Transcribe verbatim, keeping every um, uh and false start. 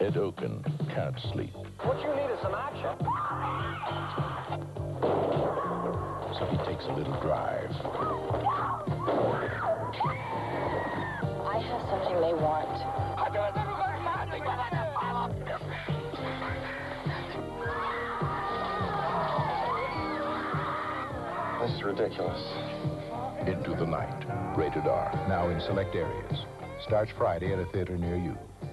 Ed Oken can't sleep. What you need is some action. So he takes a little drive. I have something they want. This is ridiculous. Into the Night. Rated R. Now in select areas. Starts Friday at a theater near you.